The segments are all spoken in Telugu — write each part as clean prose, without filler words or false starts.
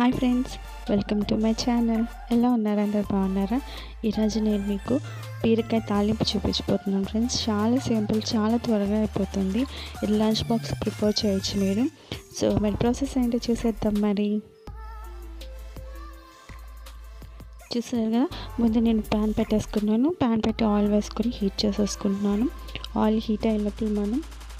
Hi friends, welcome to my channel. ఎలా ఉన్నారు? అందరు బాగున్నారా? ఈరోజు నేను మీకు బీరకాయ తాలింపు చూపించబోతున్నాను ఫ్రెండ్స్. చాలా సింపుల్, చాలా త్వరగా అయిపోతుంది. ఇది లంచ్ బాక్స్ ప్రిపేర్ చేయొచ్చు మీరు. సో మరి ప్రాసెస్ ఏంటో చూసేద్దాం. మరి చూసారు కదా, ముందు నేను ప్యాన్ పెట్టేసుకున్నాను. ప్యాన్ పెట్టి ఆయిల్ వేసుకొని హీట్ చేసేసుకుంటున్నాను. ఆయిల్ హీట్ అయినప్పుడు మనం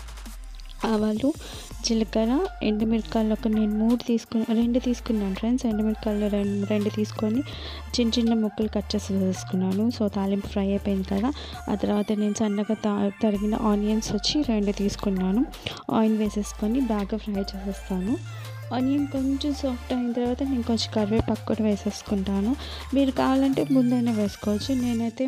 ఆవాలు, జీలకర్ర, ఎండుమిరపకాయలు నేను రెండు తీసుకున్నాను ఫ్రెండ్స్. ఎండుమిరపకాయలు రెండు తీసుకొని చిన్న చిన్న ముక్కలు కట్ చేసి వేసుకున్నాను. సో తాలింపు ఫ్రై అయిపోయింది కదా. ఆ తర్వాత నేను సన్నగా తరిగిన ఆనియన్స్ రెండు తీసుకున్నాను. ఆయిల్ వేసేసుకొని బాగా ఫ్రై చేసేస్తాను. ఆనియన్ కొంచెం సాఫ్ట్ అయిన తర్వాత నేను కొంచెం కరివేపాకు కూడా వేసేసుకుంటాను. మీరు కావాలంటే ముందైనా వేసుకోవచ్చు. నేనైతే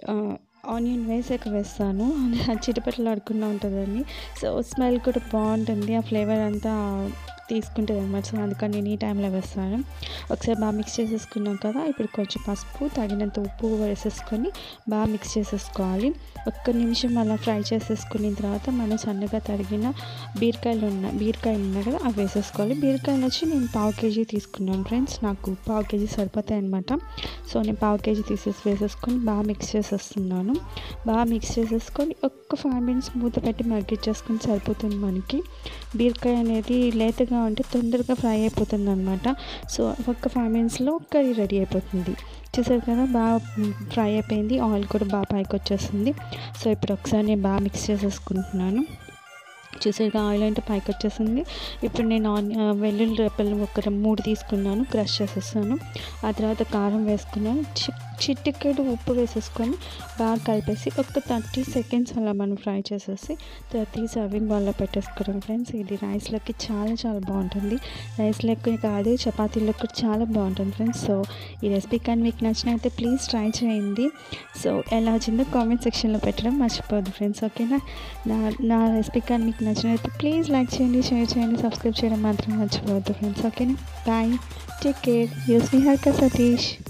ఆనియన్ వేసాక వేస్తాను, చిటపట్లు ఆడుకుంటూ ఉంటుందని. సో స్మెల్ కూడా బాగుంటుంది, ఆ ఫ్లేవర్ అంతా తీసుకుంటుంది అన్నమాట. సో అందుకని నేను ఈ టైంలో వేస్తాను. ఒకసారి బాగా మిక్స్ చేసేసుకున్నాం కదా. ఇప్పుడు కొంచెం పసుపు, తగినంత ఉప్పు వేసేసుకొని బాగా మిక్స్ చేసేసుకోవాలి. ఒక్క నిమిషం అలా ఫ్రై చేసేసుకున్న తర్వాత మనం సన్నగా తరిగిన బీరకాయలు ఉన్నాయి కదా, అవి వేసేసుకోవాలి. బీరకాయలు వచ్చి నేను 1/2 kg తీసుకున్నాను ఫ్రెండ్స్. నాకు 1/2 kg సరిపోతాయి అనమాట. సో నేను 1/2 kg వేసేసుకొని బాగా మిక్స్ చేసేస్తున్నాను. బాగా మిక్స్ చేసేసుకొని ఒక్క 5 minutes మూత పెట్టి మగ్గిచ్చేసుకొని సరిపోతుంది మనకి. బీరకాయ అనేది లేతగా ఉంటే తొందరగా ఫ్రై అయిపోతుంది అనమాట. సో ఒక్క 5 minutesలో కర్రీ రెడీ అయిపోతుంది. చూసారు కదా, బాగా ఫ్రై అయిపోయింది. ఆయిల్ కూడా బాగా పైకి వచ్చేస్తుంది. సో ఇప్పుడు ఒకసారి నేను బాగా మిక్స్ చేసేసుకుంటున్నాను. చూసారుగా, ఆయిల్ అంటే పైకి వచ్చేసింది. ఇప్పుడు నేను వెల్లుల్లి రెప్పలు ఒక 3 తీసుకున్నాను, క్రష్ చేసేస్తాను. ఆ తర్వాత కారం వేసుకున్నాను, చిటికెడు ఉప్పు వేసేసుకొని బాగా కలిపేసి ఒక 30 seconds అలా మనం ఫ్రై చేసేసి తర్వాత సర్వింగ్ బౌల్లో పెట్టేసుకోవడం ఫ్రెండ్స్. ఇది రైస్లోకి చాలా చాలా బాగుంటుంది. రైస్లోకి కాదు, చపాతీలో కూడా చాలా బాగుంటుంది ఫ్రెండ్స్. సో ఈ రెసిపీ కానీ మీకు నచ్చినైతే ప్లీజ్ ట్రై చేయండి. సో ఎలా వచ్చిందో కామెంట్ సెక్షన్లో పెట్టడం మర్చిపోద్దు ఫ్రెండ్స్, ఓకేనా? నా రెసిపీ కానీ మీకు నచ్చినైతే ప్లీజ్ లైక్ చేయండి, షేర్ చేయండి, సబ్స్క్రైబ్ చేయడం మాత్రం మర్చిపోవద్దు ఫ్రెండ్స్, ఓకేనా? Bye, take care. Yours Neharika, Satish.